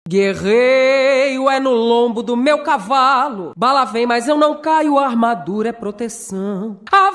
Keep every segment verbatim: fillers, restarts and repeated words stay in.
Guerreiro é no lombo do meu cavalo, bala vem, mas eu não caio, a armadura é proteção.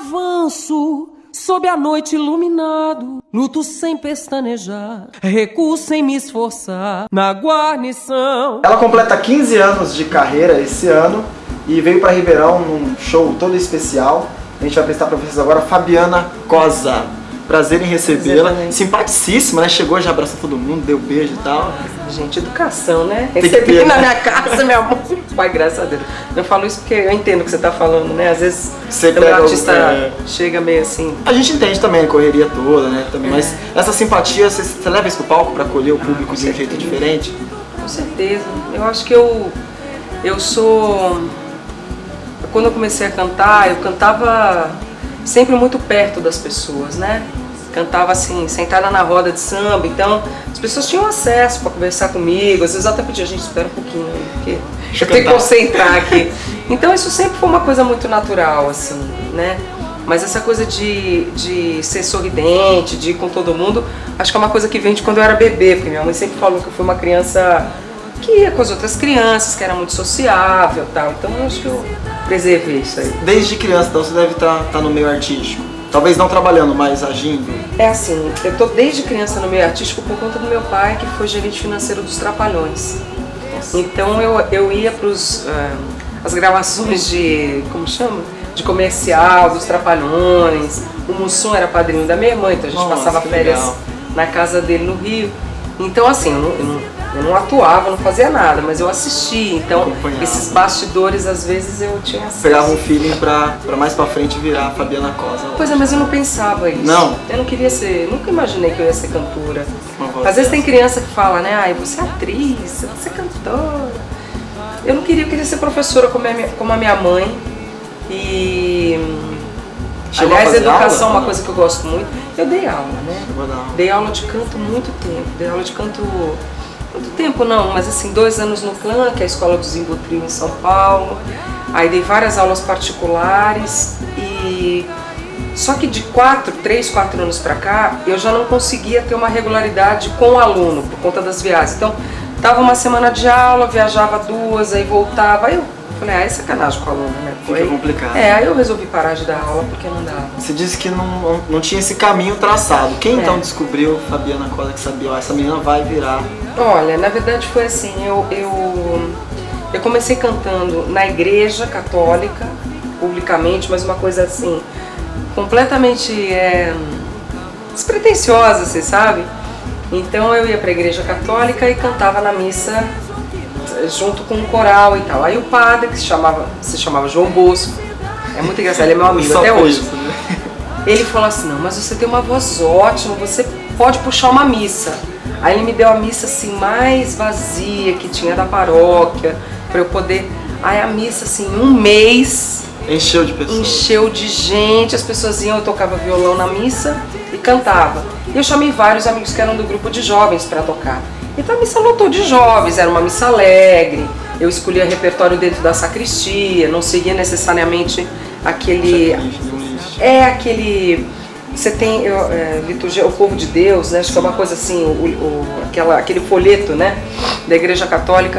Avanço sob a noite iluminado, luto sem pestanejar, recuo sem me esforçar na guarnição. Ela completa quinze anos de carreira esse ano e veio para Ribeirão num show todo especial. A gente vai apresentar para vocês agora a Fabiana Cosa. Prazer em recebê-la. Simpaticíssima, né? Chegou, já abraçou todo mundo, deu beijo e tal. Gente, educação, né? Recebi na minha casa, meu amor. Pai, graças a Deus. Eu falo isso porque eu entendo o que você tá falando, né? Às vezes o artista é... chega meio assim. A gente entende também a correria toda, né? Também, é. Mas essa simpatia, você, você leva isso pro palco pra acolher o público ah, de um jeito diferente? Com certeza. Eu acho que eu, eu sou... Quando eu comecei a cantar, eu cantava sempre muito perto das pessoas, né? Cantava assim, sentada na roda de samba, então as pessoas tinham acesso para conversar comigo, às vezes até pedia, a gente espera um pouquinho, porque eu tenho que concentrar aqui. Então isso sempre foi uma coisa muito natural, assim, né? Mas essa coisa de, de ser sorridente, de ir com todo mundo, acho que é uma coisa que vem de quando eu era bebê, porque minha mãe sempre falou que eu fui uma criança que ia com as outras crianças, que era muito sociável e tal, então eu acho que eu preservei isso aí. Desde criança, então, você deve estar tá, tá no meio artístico? Talvez não trabalhando, mas agindo? É assim, eu tô desde criança no meio artístico por conta do meu pai, que foi gerente financeiro dos Trapalhões. Nossa. Então eu, eu ia para uh, as gravações de, como chama? De comercial, dos Trapalhões. O Mussum era padrinho da minha irmã, então a gente Nossa, passava férias legal. Na casa dele no Rio. Então assim, eu não, eu não Eu não atuava, não fazia nada, mas eu assistia, então esses bastidores às vezes eu tinha acesso. Pegava um feeling pra, pra mais pra frente virar a Fabiana Cosa. Pois é, mas eu não pensava isso. Não? Eu não queria ser, nunca imaginei que eu ia ser cantora. Às vezes tem criança que fala, né, ai, você é atriz, você é cantora. Eu não queria, eu queria ser professora como a minha, como a minha mãe. E... Chegou aliás, a educação é uma coisa que eu gosto muito. Eu dei aula, né? Dei aula de canto muito tempo, dei aula de canto... Muito tempo não, mas assim, dois anos no Clã, que é a Escola do Zimbotril em São Paulo. Aí dei várias aulas particulares e... Só que de quatro, três, quatro anos pra cá, eu já não conseguia ter uma regularidade com o aluno, por conta das viagens. Então, tava uma semana de aula, viajava duas, aí voltava, aí eu falei, ah, é sacanagem com o aluno, né? Fica Foi, complicado. É, aí eu resolvi parar de dar aula porque não dava. Você disse que não, não tinha esse caminho traçado. Quem é. Então descobriu, Fabiana Cosa, que sabia, ó, essa menina vai virar? Olha, na verdade foi assim, eu, eu, eu comecei cantando na igreja católica, publicamente, mas uma coisa assim, completamente é, despretensiosa, você sabe? Então eu ia pra igreja católica e cantava na missa junto com um coral e tal. Aí o padre, que se chamava, se chamava João Bosco, é muito engraçado, ele é meu amigo até hoje. Isso, né? Ele falou assim, não, mas você tem uma voz ótima, você pode puxar uma missa. Aí ele me deu a missa assim mais vazia que tinha da paróquia, pra eu poder... Aí a missa assim, um mês... Encheu de pessoas. Encheu de gente, as pessoas iam, eu tocava violão na missa e cantava. E eu chamei vários amigos que eram do grupo de jovens pra tocar. Então a missa lotou de jovens, era uma missa alegre, eu escolhia repertório dentro da sacristia, não seguia necessariamente aquele... É aquele... Você tem eu, é, liturgia, o povo de Deus, né? Acho que é uma coisa assim, o, o, aquela, aquele folheto, né, da Igreja Católica.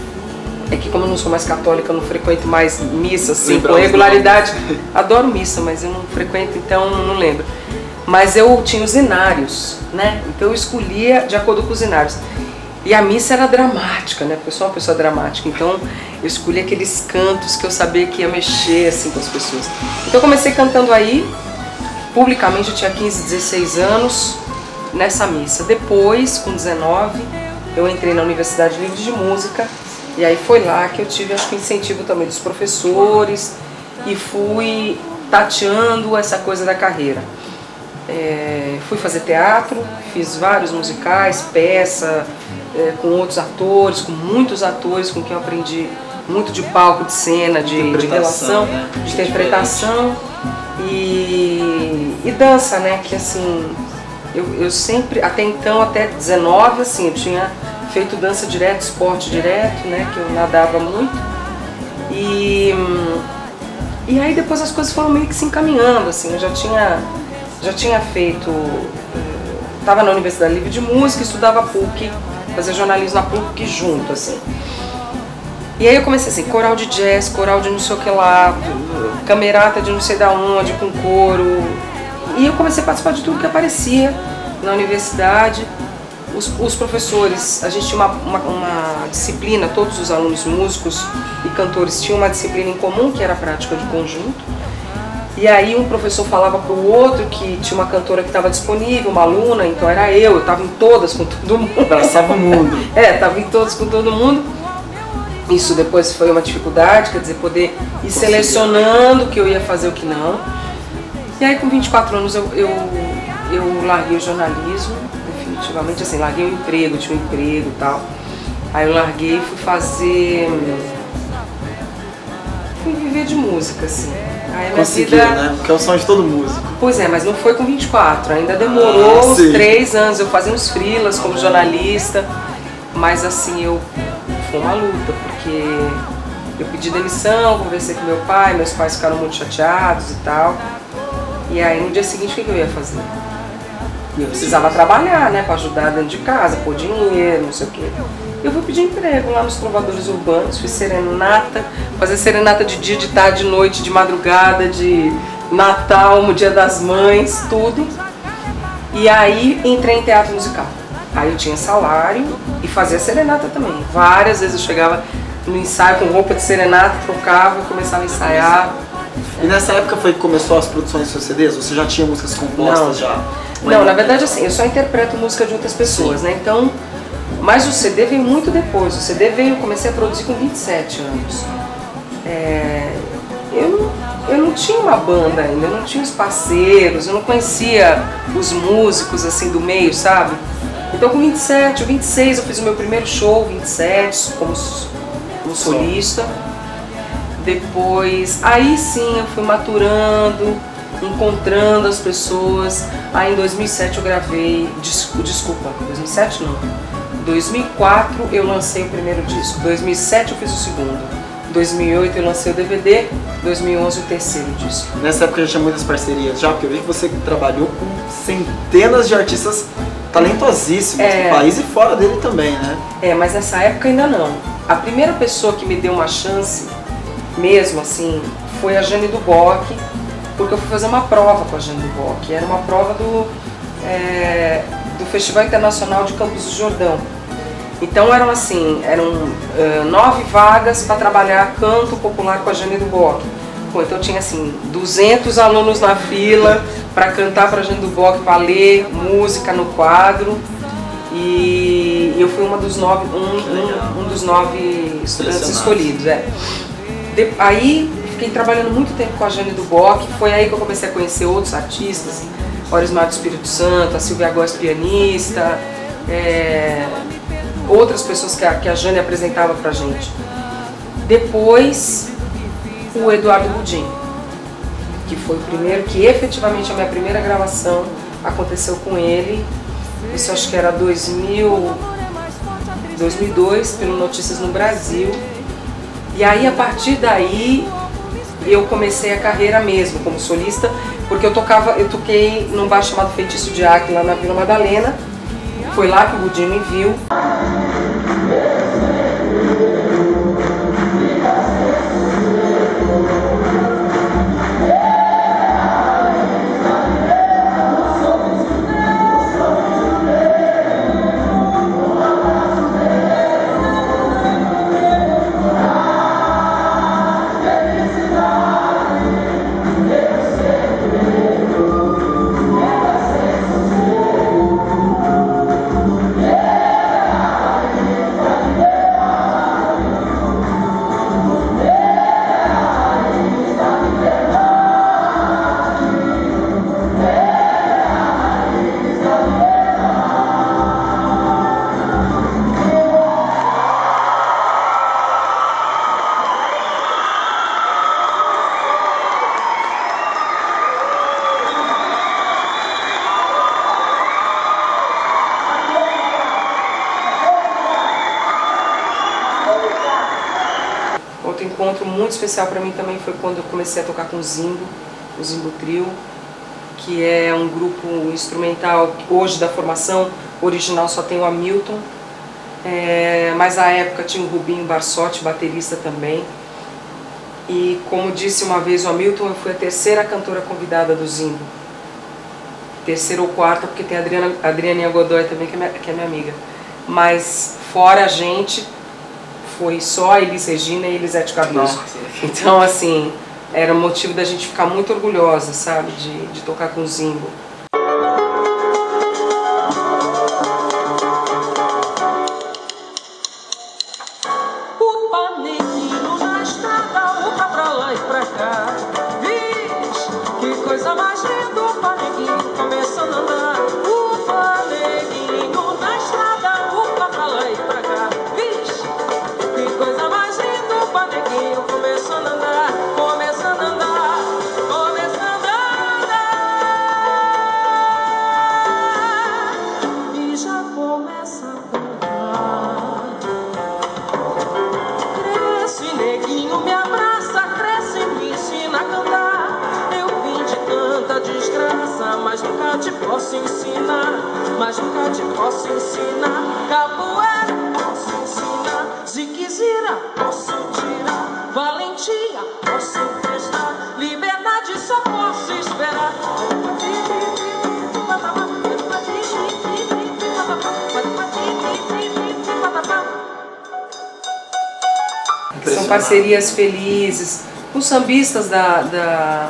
É que como eu não sou mais católica, eu não frequento mais missa assim, com regularidade. Adoro missa, mas eu não frequento, então não lembro. Mas eu tinha os inários, né? Então eu escolhia de acordo com os inários. E a missa era dramática, né? Porque eu sou uma pessoa dramática, então eu escolhi aqueles cantos que eu sabia que ia mexer assim com as pessoas. Então eu comecei cantando aí. Publicamente eu tinha quinze, dezesseis anos nessa missa. Depois, com dezenove, eu entrei na Universidade Livre de Música e aí foi lá que eu tive, acho que, incentivo também dos professores e fui tateando essa coisa da carreira. É, fui fazer teatro, fiz vários musicais, peça, é, com outros atores, com muitos atores com quem eu aprendi muito de palco, de cena, de, de relação, né? De interpretação. E, e dança, né, que assim, eu, eu sempre, até então, até dezenove, assim, eu tinha feito dança direto, esporte direto, né, que eu nadava muito. E, e aí depois as coisas foram meio que se encaminhando, assim, eu já tinha, já tinha feito, estava na Universidade Livre de Música, estudava P U C fazer jornalismo na P U C junto, assim. E aí eu comecei assim, coral de jazz, coral de não sei o que lá, camerata de não sei da onde, com coro. E eu comecei a participar de tudo que aparecia na universidade. Os, os professores, a gente tinha uma, uma, uma disciplina, todos os alunos músicos e cantores tinham uma disciplina em comum, que era a prática de conjunto. E aí um professor falava para o outro que tinha uma cantora que estava disponível, uma aluna, então era eu, eu estava em todas com todo mundo. Abraçava o mundo. É, estava em todas com todo mundo. Isso depois foi uma dificuldade, quer dizer, poder ir selecionando o que eu ia fazer e o que não. E aí com vinte e quatro anos eu, eu, eu larguei o jornalismo, definitivamente, assim, larguei o emprego, tinha um emprego e tal. Aí eu larguei e fui fazer... fui viver de música, assim. Aí minha Conseguiu, vida... né? Porque é o sonho de todo músico. Pois é, mas não foi com vinte e quatro, ainda demorou ah, uns três anos, eu fazia uns freelas como jornalista, mas assim, eu... foi uma luta, porque eu pedi demissão, conversei com meu pai, meus pais ficaram muito chateados e tal. E aí no dia seguinte o que eu ia fazer? Eu precisava trabalhar, né, para ajudar dentro de casa, pôr dinheiro, não sei o quê. Eu fui pedir emprego lá nos Trovadores Urbanos, fiz serenata, fazer serenata de dia, de tarde, de noite, de madrugada, de Natal, no Dia das Mães, tudo. E aí entrei em teatro musical. Aí eu tinha salário e fazia serenata também. Várias vezes eu chegava no ensaio com roupa de serenata, trocava e começava a ensaiar. E nessa época foi que começou as produções dos seus C Ds? Você já tinha músicas compostas Não. já? Não, na verdade assim, eu só interpreto música de outras pessoas, Sim. né? Então, mas o C D veio muito depois. O C D veio, eu comecei a produzir com vinte e sete anos. É, eu, não, eu não tinha uma banda ainda, eu não tinha os parceiros, eu não conhecia os músicos assim do meio, sabe? Então com vinte e sete, vinte e seis eu fiz o meu primeiro show, vinte e sete, como, como solista. Depois, aí sim eu fui maturando, encontrando as pessoas. Aí em dois mil e sete eu gravei, desculpa, dois mil e sete não, dois mil e quatro eu lancei o primeiro disco, dois mil e sete eu fiz o segundo, dois mil e oito eu lancei o D V D, dois mil e onze o terceiro disco. Nessa época já tinha muitas parcerias já, porque eu vi que você trabalhou com centenas de artistas talentosíssimos, é, do país e fora dele também, né? É, mas nessa época ainda não. A primeira pessoa que me deu uma chance, mesmo assim, foi a Jane Duboc, porque eu fui fazer uma prova com a Jane Duboc. Era uma prova do, é, do Festival Internacional de Campos do Jordão. Então eram assim, eram uh, nove vagas para trabalhar canto popular com a Jane Duboc. Pô, então tinha assim, duzentos alunos na fila para cantar para a Jane Duboc, para ler música no quadro. E eu fui uma dos nove, um, um, um dos nove estudantes escolhidos. É. De, aí fiquei trabalhando muito tempo com a Jane Duboc, foi aí que eu comecei a conhecer outros artistas, Orismar do Espírito Santo, a Silvia Góes, pianista, é, outras pessoas que a, que a Jane apresentava pra gente. Depois, o Eduardo Gudim, que foi o primeiro, que efetivamente a minha primeira gravação aconteceu com ele, isso acho que era dois mil, dois mil e dois, pelo Notícias no Brasil. E aí, a partir daí, eu comecei a carreira mesmo, como solista, porque eu tocava, eu toquei num bar chamado Feitiço de Acre, lá na Vila Madalena. Foi lá que o Gudim me viu. Outro encontro muito especial para mim também foi quando eu comecei a tocar com o Zimbo, o Zimbo Trio, que é um grupo instrumental que hoje da formação original só tem o Hamilton, É, mas à época tinha o Rubinho Barsotti, baterista também. E como disse uma vez o Hamilton, eu fui a terceira cantora convidada do Zimbo. Terceira ou quarta, porque tem a Adriana, a Adrianinha Godoy também, que é, minha, que é minha amiga. Mas fora a gente, foi só a Elis Regina e Elisete Cardoso. Então, assim, era motivo da gente ficar muito orgulhosa, sabe, de, de tocar com o Zimbo. Posso ensinar, mas nunca te posso ensinar. Capoeira, posso ensinar. Ziquezira, posso tirar. Valentia, posso emprestar. Liberdade, só posso esperar. São parcerias felizes, com sambistas da, da,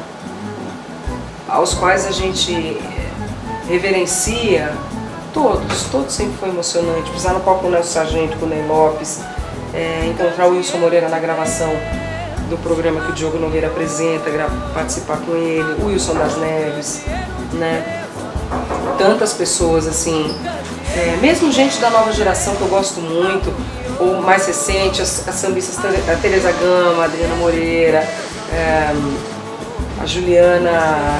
aos quais a gente reverencia, todos, todos sempre foi emocionante. Pisar no palco com o Nelson Sargento, com o Ney Lopes, é, encontrar o Wilson Moreira na gravação do programa que o Diogo Nogueira apresenta, participar com ele, o Wilson das Neves, né? Tantas pessoas assim, é, mesmo gente da nova geração que eu gosto muito, ou mais recente, as, as sambistas, a Tereza Gama, a Adriana Moreira, é, a Juliana,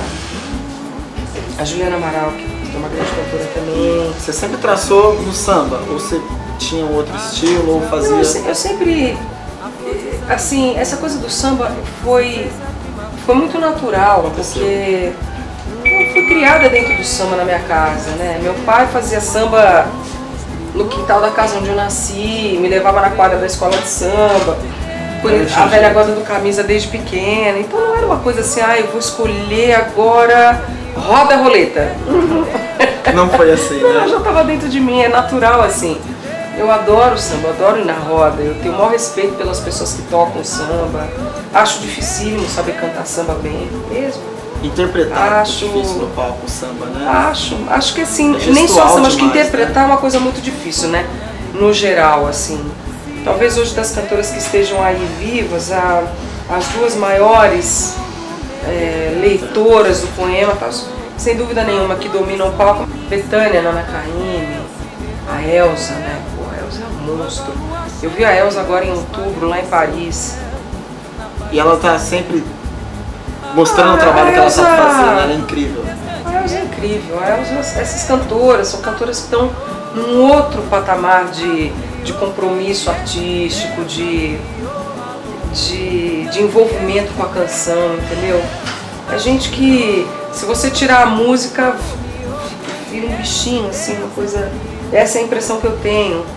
a Juliana Amaral, que é uma grande cantora também. Você sempre traçou no samba? Ou você tinha um outro estilo, ou fazia... Não, eu, eu sempre, assim, essa coisa do samba foi, foi muito natural, porque eu fui criada dentro do samba na minha casa, né? Meu pai fazia samba no quintal da casa onde eu nasci, me levava na quadra da escola de samba, a velha guarda do camisa desde pequena, então não era uma coisa assim, ah, eu vou escolher agora, roda a roleta. Não foi assim, né? Não, já estava dentro de mim, é natural assim. Eu adoro samba, adoro ir na roda, eu tenho o maior respeito pelas pessoas que tocam samba, acho dificílimo saber cantar samba bem, mesmo. Interpretar acho, é difícil no palco o samba, né? Acho, acho que assim, é nem só samba, acho que demais, interpretar né? é uma coisa muito difícil, né? No geral, assim. Talvez hoje das cantoras que estejam aí vivas, a, as duas maiores é, leitoras do poema, tá, sem dúvida nenhuma, que dominam o palco, Bethânia, Nana Caymmi, a Elza, né? Pô, a Elza é um monstro. Eu vi a Elza agora em outubro, lá em Paris. E ela tá sempre mostrando ah, o trabalho que ela Elza... sabe fazer, ela é incrível. A Elza é incrível, a Elza, essas cantoras são cantoras que estão num outro patamar de, de compromisso artístico, de, de, de envolvimento com a canção, entendeu? É gente que, se você tirar a música, vira um bichinho, assim, uma coisa... Essa é a impressão que eu tenho.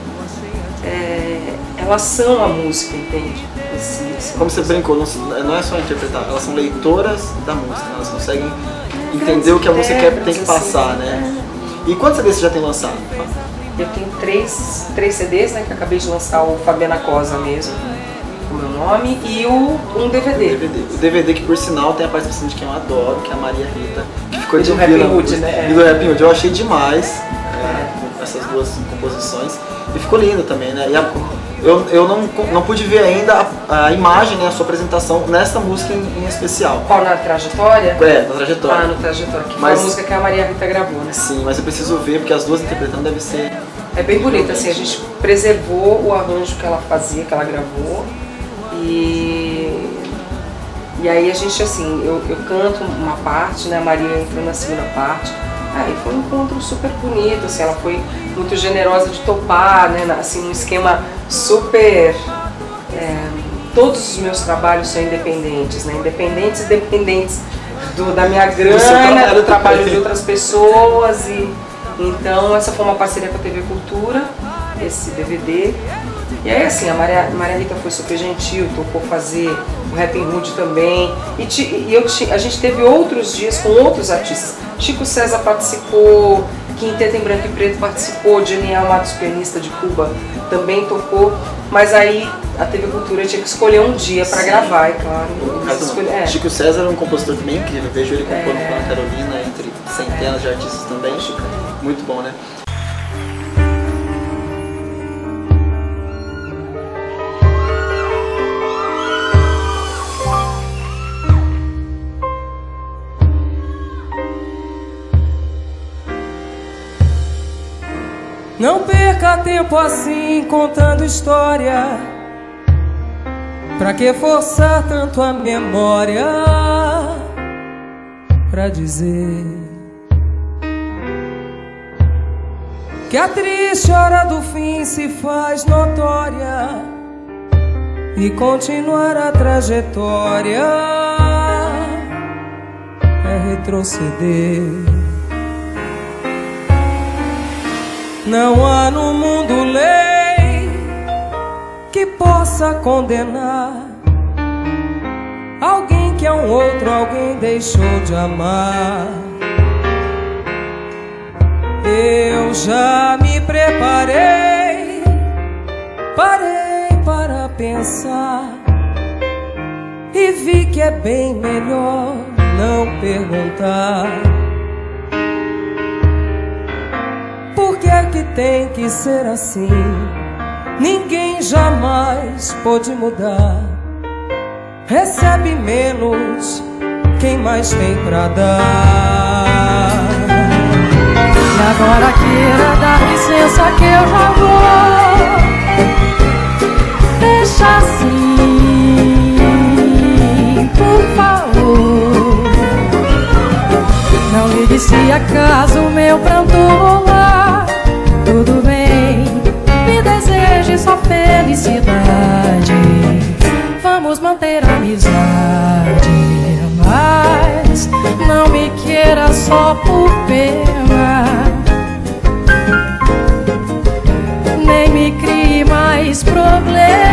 É, elas são a música, entende? Esse, esse Como você brincou, não, não é só interpretar, elas são leitoras da música, né? Elas conseguem entender o que a música quer, tem que passar, né? E quantos C Ds você já tem lançado? Eu tenho três, três C Ds, né, que acabei de lançar, o Fabiana Cosa mesmo, o meu nome, e o, um D V D. O D V D. O D V D que, por sinal, tem a participação de quem eu adoro, que é a Maria Rita, que ficou e de do Rap Hood, né? E do Rap Hood, eu achei demais é, essas duas composições. E ficou lindo também, né? E a, eu eu não, não pude ver ainda a, a imagem, né, a sua apresentação nessa música em, em especial. Qual, na trajetória? É, na trajetória. Ah, no trajetória, que mas, foi a música que a Maria Rita gravou, né? Sim, mas eu preciso ver, porque as duas interpretando deve ser... É bem bonita, assim, a gente preservou o arranjo que ela fazia, que ela gravou. E, e aí a gente, assim, eu, eu canto uma parte, né, a Maria entrou na segunda parte. Aí foi um encontro super bonito, assim, ela foi muito generosa de topar, né, assim, um esquema super... É, todos os meus trabalhos são independentes, né, independentes e dependentes do, da minha grana, do, trabalho, do trabalho de outras pessoas. E então essa foi uma parceria com a T V Cultura, esse D V D. E aí assim, a Maria, Maria Rita foi super gentil, topou fazer o Rapping Hood também. E, ti, e eu, a gente teve outros dias com outros artistas. Chico César participou, Quinteto em Branco e Preto participou, Genial Matos, pianista de Cuba, também tocou. Mas aí a T V Cultura tinha que escolher um dia para gravar, é claro. Escolher, é. Chico César é um compositor também incrível, vejo ele compondo é. com a Ana Carolina, entre centenas de artistas também. Chico, muito bom, né? Não perca tempo assim contando história. Pra que forçar tanto a memória pra dizer que a triste hora do fim se faz notória e continuar a trajetória é retroceder. Não há no mundo lei que possa condenar alguém que a um outro alguém deixou de amar. Eu já me preparei, parei para pensar e vi que é bem melhor não perguntar. Por que é que tem que ser assim? Ninguém jamais pode mudar. Recebe menos quem mais tem pra dar. E agora queira dar licença que eu já vou. Deixa assim, por favor. Não ligue se acaso o meu pranto rolar. Tudo bem, me deseje só felicidade. Vamos manter a amizade, mas não me queira só por pena. Nem me crie mais problemas.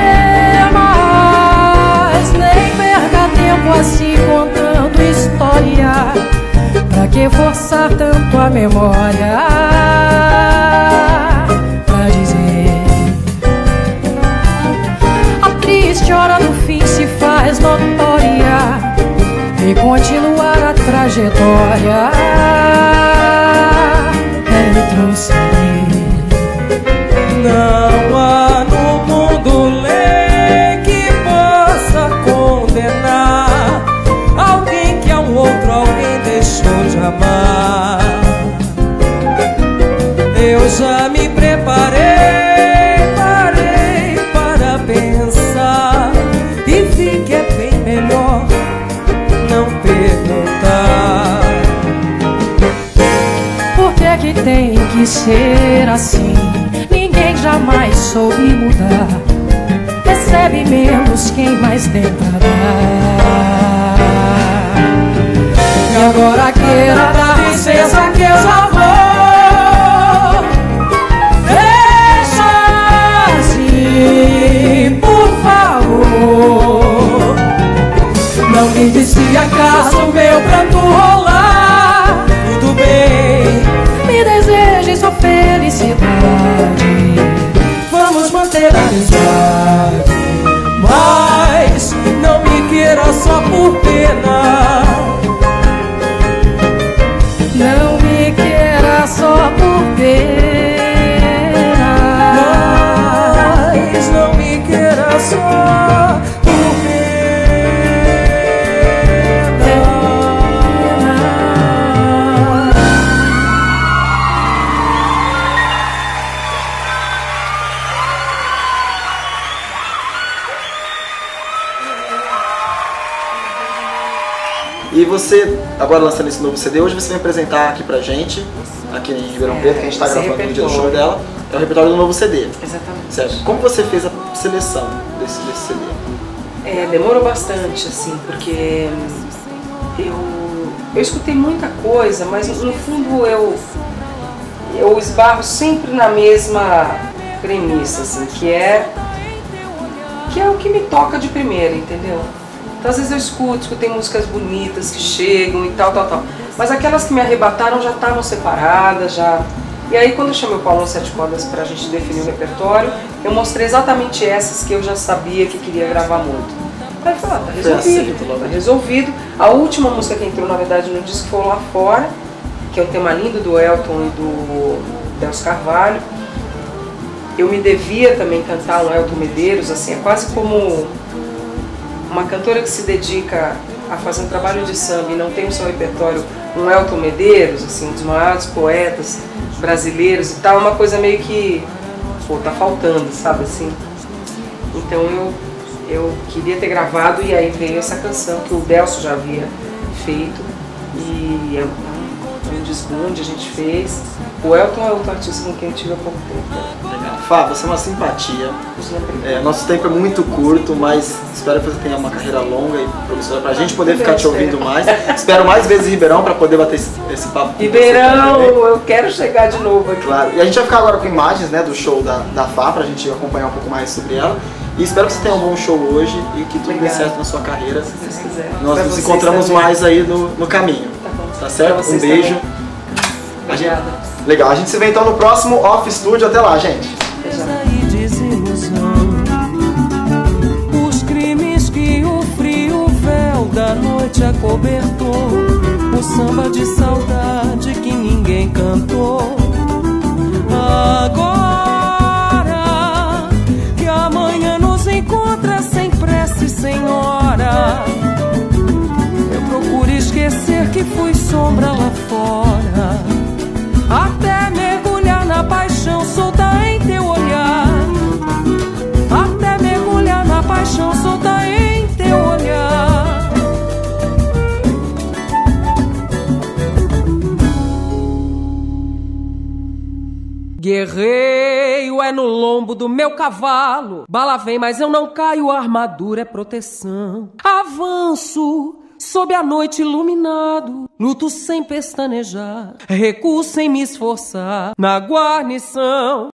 Nem perca tempo assim contando história. Pra que forçar tanto a memória pra dizer a triste hora do fim se faz notória e continuar a trajetória é retroceder. Não há no mundo lei que possa condenar alguém que a um outro alguém deixou de amar. Eu já me preparei, parei para pensar e vi que é bem melhor não perguntar. Por que é que tem que ser assim? Ninguém jamais soube mudar. Recebe menos quem mais tem pra dar. E agora queira dar licença que eu já vou. Deixa assim, por favor. Não me diz se acaso o meu pranto rolar. Tudo bem, me deseje só felicidade. Vamos manter a amizade, mas não me queira só por pena. Não me queira só por pena, mas não me queira só por pena. E você, agora lançando esse novo C D, hoje você vai apresentar aqui pra gente, aqui em Ribeirão Preto, que a gente está gravando no dia do show dela, é o repertório do novo C D. Exatamente. Certo. Como você fez a seleção desse, desse C D? É, demorou bastante, assim, porque eu, eu escutei muita coisa, mas no fundo eu, eu esbarro sempre na mesma... gremista, assim, que é, que é o que me toca de primeira, entendeu? Então às vezes eu escuto, escutei músicas bonitas que chegam e tal, tal, tal. Mas aquelas que me arrebataram já estavam separadas, já... E aí quando eu chamei o Paulão Sete Cordas pra gente definir o repertório, eu mostrei exatamente essas que eu já sabia que queria gravar muito. Aí eu falei, ah, tá resolvido, tá resolvido. A última música que entrou, na verdade, no disco foi Lá Fora, que é um tema lindo do Elton e do Delcio Carvalho. Eu me devia também cantar um Elton Medeiros, assim, é quase como uma cantora que se dedica a fazer um trabalho de samba e não tem no seu repertório um Elton Medeiros, assim, um dos maiores poetas brasileiros e tal, é uma coisa meio que, pô, tá faltando, sabe, assim. Então eu, eu queria ter gravado e aí veio essa canção que o Delcio já havia feito e é um, um desbunde a gente fez. O Elton é outro artista com quem eu tive há pouco tempo. Legal. Fá, você é uma simpatia. É, nosso tempo é muito curto, mas espero que você tenha uma carreira longa e promissora pra gente poder ficar te ouvindo mais. Espero mais vezes em Ribeirão pra poder bater esse, esse papo com Ribeirão, eu quero chegar de novo aqui. Claro. E a gente vai ficar agora com imagens, né, do show da, da Fá, pra gente acompanhar um pouco mais sobre ela. E espero que você tenha um bom show hoje e que tudo dê certo na sua carreira. Se Deus quiser. Nós pra nos encontramos também. mais aí no, no caminho. Tá bom. Tá certo? Um beijo. Também. Obrigada. Gente... Legal, a gente se vê então no próximo Off Studio. Até lá, gente. E desilusão, os crimes que o frio véu da noite acobertou, o samba de saudade que ninguém cantou. Agora que amanhã nos encontra sem pressa e sem hora, eu procuro esquecer que fui sombra lá fora, até mergulhar na paixão solta em teu olhar, até mergulhar na paixão solta em teu olhar. Guerreiro é no lombo do meu cavalo, bala vem mas eu não caio, a armadura é proteção. Avanço sob a noite iluminado, luto sem pestanejar, recuo sem me esforçar, na guarnição